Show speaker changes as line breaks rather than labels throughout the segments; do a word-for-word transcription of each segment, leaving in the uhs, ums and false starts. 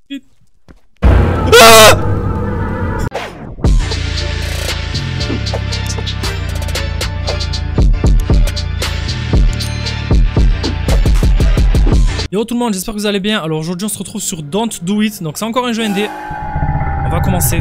Vite. Ah! Yo tout le monde, j'espère que vous allez bien. Alors aujourd'hui on se retrouve sur Don't Do It. Donc c'est encore un jeu indé. On va commencer.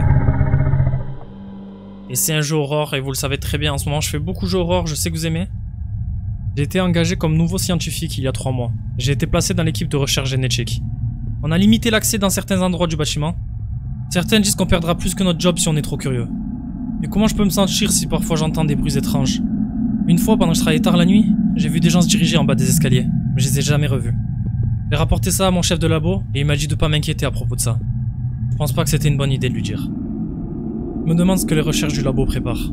Et c'est un jeu horreur et vous le savez très bien. En ce moment je fais beaucoup de jeux horreur, je sais que vous aimez. J'ai été engagé comme nouveau scientifique il y a trois mois. J'ai été placé dans l'équipe de recherche génétique. On a limité l'accès dans certains endroits du bâtiment. Certains disent qu'on perdra plus que notre job si on est trop curieux. Mais comment je peux me sentir si parfois j'entends des bruits étranges? Une fois pendant que je travaillais tard la nuit, j'ai vu des gens se diriger en bas des escaliers. Mais je les ai jamais revus. J'ai rapporté ça à mon chef de labo et il m'a dit de pas m'inquiéter à propos de ça. Je pense pas que c'était une bonne idée de lui dire. Je me demande ce que les recherches du labo préparent.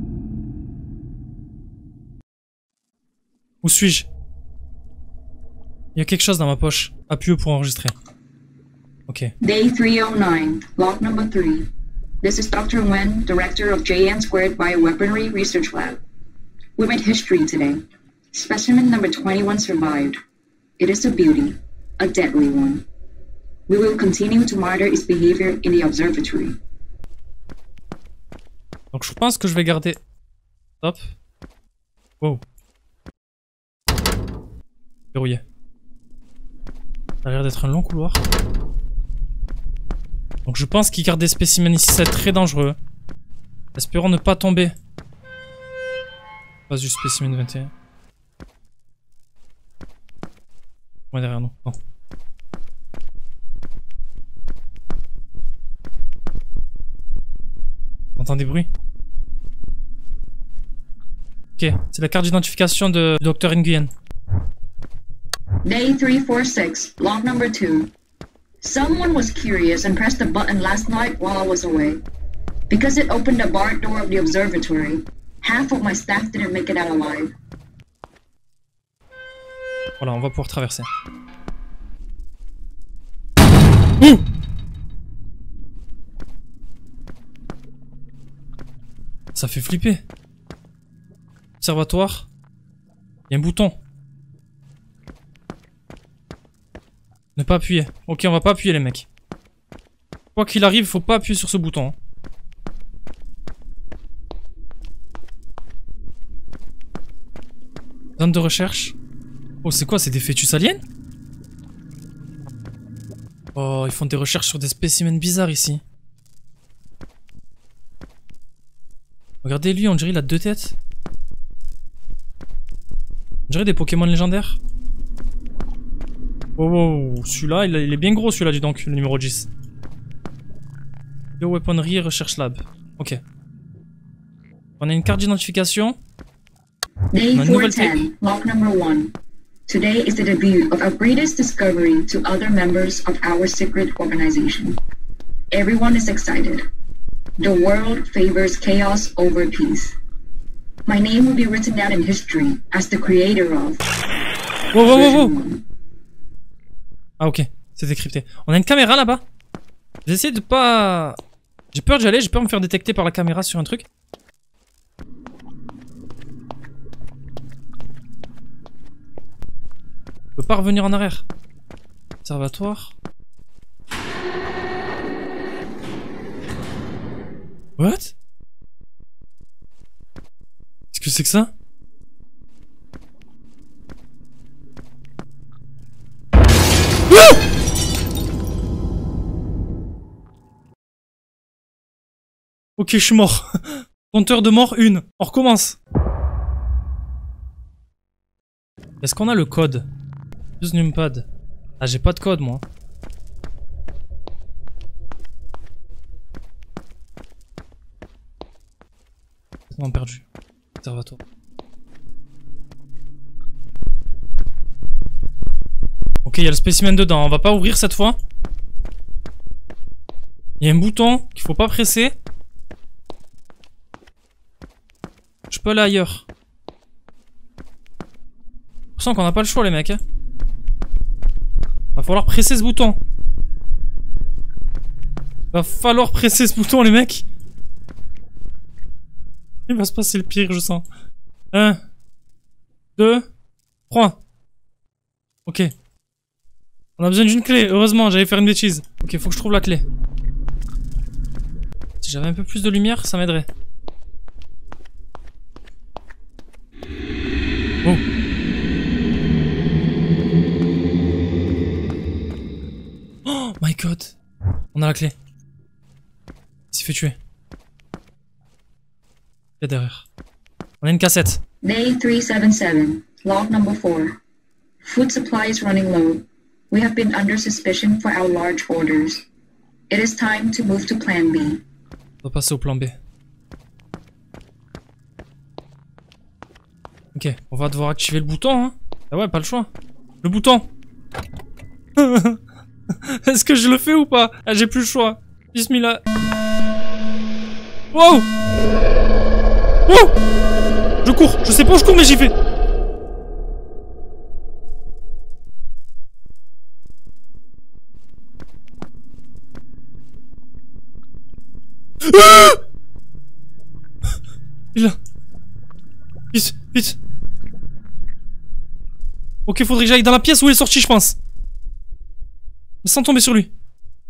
Où suis-je? Il y a quelque chose dans ma poche. Appuyez pour enregistrer. Ok.
Day three oh nine, log number three. This is Doctor Wen, director of J N Squared Bioweaponry Research Lab. We made history today. Specimen number twenty-one survived. It is a beauty, a deadly one. We will continue to monitor its behavior in the observatory.
Donc je pense que je vais garder... Hop. Wow. Verrouillé. Ça a l'air d'être un long couloir. Donc je pense qu'il garde des spécimens ici, c'est très dangereux. Espérons ne pas tomber. Pas du spécimen vingt et un. Ouais, derrière nous. Non. On entend des bruits. Ok, c'est la carte d'identification de Docteur Nguyen.
Day three forty-six, log number two. Someone was curious and pressed the button last night while I was away. Because it opened the barred door of the observatory, half of my staff didn't make it out alive.
Voilà, on va pouvoir traverser. Ouh! Ça fait flipper. Observatoire. Il y a un bouton. Ne pas appuyer. Ok, on va pas appuyer les mecs. Quoi qu'il arrive, faut pas appuyer sur ce bouton. Zone de recherche. Oh, c'est quoi? C'est des fœtus aliens? Oh, ils font des recherches sur des spécimens bizarres ici. Regardez lui, on dirait il a deux têtes. On dirait des Pokémon légendaires. Oh, oh, oh. Celui-là, il, il est bien gros celui-là, dis donc, le numéro dix. Bioweaponry Research Lab. Ok. On a une carte d'identification.
Day four ten, log number one. Today is the debut of our greatest discovery to other members of our secret organization. Everyone is excited. The world favors chaos over peace. My name will be written down in history as the creator of...
Wow, wow, wow, wow. Ah ok, c'est décrypté. On a une caméra là-bas. J'essaie de pas... J'ai peur d'y aller, j'ai peur de me faire détecter par la caméra sur un truc. Je peux pas revenir en arrière. Observatoire. What? Qu'est-ce que c'est que ça? Ok, je suis mort. Compteur de mort, une. On recommence. Est-ce qu'on a le code? Use numpad. Ah, j'ai pas de code, moi. On a perdu. Observatoire. Ok, il y a le spécimen dedans. On va pas ouvrir cette fois. Il y a un bouton qu'il faut pas presser. Je peux aller ailleurs. Je sens qu'on n'a pas le choix les mecs. Hein. Va falloir presser ce bouton. Va falloir presser ce bouton les mecs. Il va se passer le pire je sens. Un. Deux. Trois. Ok. On a besoin d'une clé, heureusement, j'allais faire une bêtise. Ok, faut que je trouve la clé. Si j'avais un peu plus de lumière, ça m'aiderait. Oh. Oh my god. On a la clé. Il s'est fait tuer. Il y a derrière. On a une cassette.
Day three seventy-seven, log number four. Food supply is running low. We have been under suspicion for our large orders. It is time to move to plan B.
On va passer au plan B. Ok, on va devoir activer le bouton, hein. Ah ouais, pas le choix. Le bouton. Est-ce que je le fais ou pas? Ah, j'ai plus le choix. Bismillah. Wow. Wow. Je cours. Je sais pas où je cours, mais j'y vais. Ah. Il est là. Vite, vite. Ok, faudrait que j'aille dans la pièce où il est sorti, je pense. Mais sans tomber sur lui.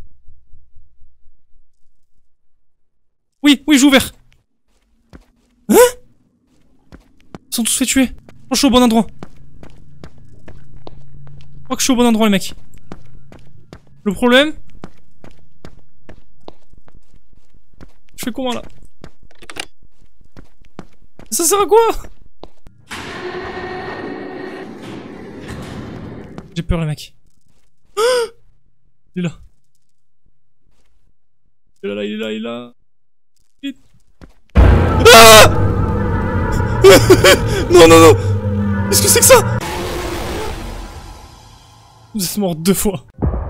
Oui, oui, j'ai ouvert. Hein? Ils sont tous fait tuer. Je suis au bon endroit. Je crois que je suis au bon endroit, les mecs. Le problème... Je fais comment, là? Ça sert à quoi? J'ai peur, les mecs. Il est là. Il est là, il est là, il est là. Vite. Ah. Non, non, non. Qu'est-ce que c'est que ça? Vous êtes mort deux fois.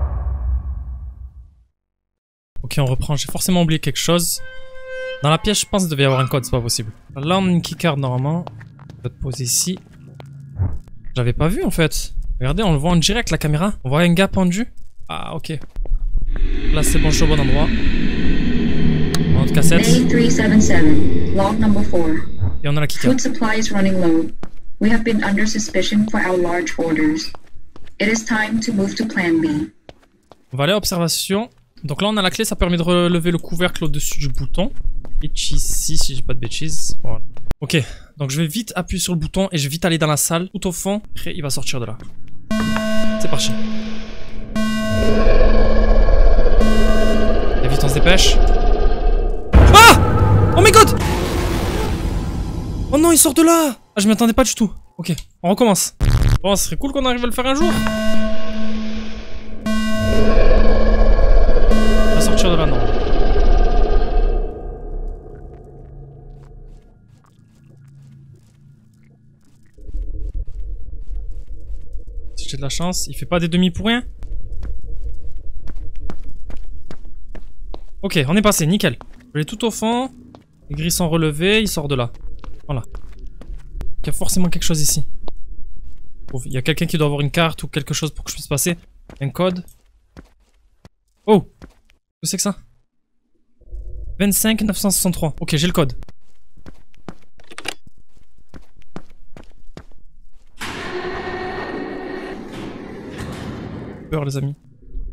Ok, on reprend. J'ai forcément oublié quelque chose. Dans la pièce, je pense qu'il devait y avoir un code, c'est pas possible. Là, on a une keycard normalement. On va te poser ici. J'avais pas vu en fait. Regardez, on le voit en direct la caméra. On voit un gars pendu. Ah, ok. Là, c'est bon, je suis au bon endroit. On a notre cassette.
Day three seventy-seven, log number four.
Et on a la keycard.
Food supply is running low. We have been under suspicion for our large orders. It is time to move to plan B.
On va aller à observation. Donc là, on a la clé, ça permet de relever le couvercle au-dessus du bouton. Et ici, si j'ai pas de bêtises. Voilà. Ok, donc je vais vite appuyer sur le bouton et je vais vite aller dans la salle, tout au fond. Après, il va sortir de là. C'est parti. Et vite, on se dépêche. Ah! Oh my god! Oh non, il sort de là! Ah, je m'y attendais pas du tout. Ok, on recommence. Bon, ce serait cool qu'on arrive à le faire un jour. Il va sortir de là, non. Si j'ai de la chance, il fait pas des demi pour rien. Ok, on est passé, nickel. Je vais tout au fond. Les grilles sont relevées, il sort de là. Voilà. Il y a forcément quelque chose ici. Il y a quelqu'un qui doit avoir une carte ou quelque chose pour que je puisse passer. Un code. Oh! Qu'est-ce que c'est que ça? vingt-cinq neuf cent soixante-trois. Ok, j'ai le code. Peur, les amis.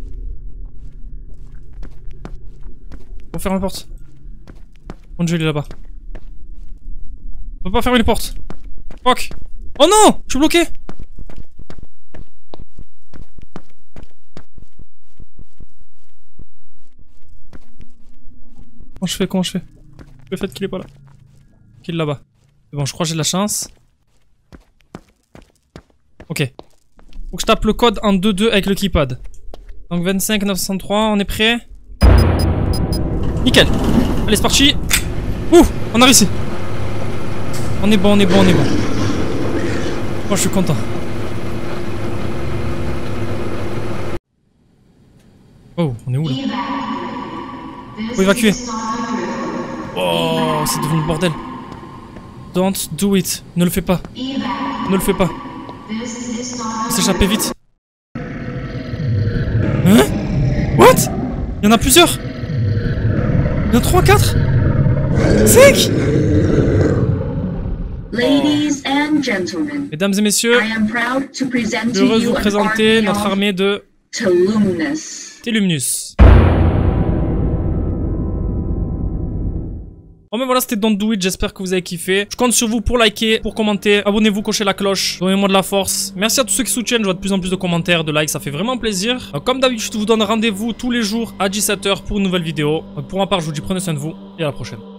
Faut fermer la porte. Mon dieu, il est là-bas. On peut pas fermer les portes. Fuck. Oh non! Je suis bloqué! Comment je fais? Comment je fais? Le fait qu'il est pas là. Qu'il est là-bas. Bon, je crois que j'ai de la chance. Ok. Faut que je tape le code en deux deux avec le keypad. Donc vingt-cinq neuf cent trois, on est prêt? Nickel. Allez, c'est parti. Ouh, on a réussi. On est bon, on est bon, on est bon. Oh, je suis content. Oh, on est où là? Faut évacuer. Oh, c'est devenu le bordel. Don't do it. Ne le fais pas. Ne le fais pas. S'échapper vite. Hein? What? Il y en a plusieurs. Il y en a trois, quatre, cinq.
Ladies and gentlemen,
Mesdames et messieurs,
I am proud to present
je
to
veux
you
vous
an
présenter
army
notre
of
armée de
to Luminous.
Luminous. Bon ben voilà, c'était Don't Do It, j'espère que vous avez kiffé. Je compte sur vous pour liker, pour commenter, abonnez-vous, cochez la cloche, donnez-moi de la force. Merci à tous ceux qui soutiennent, je vois de plus en plus de commentaires, de likes, ça fait vraiment plaisir. Donc, comme d'habitude, je vous donne rendez-vous tous les jours à dix-sept heures pour une nouvelle vidéo. Donc, pour ma part, je vous dis prenez soin de vous et à la prochaine.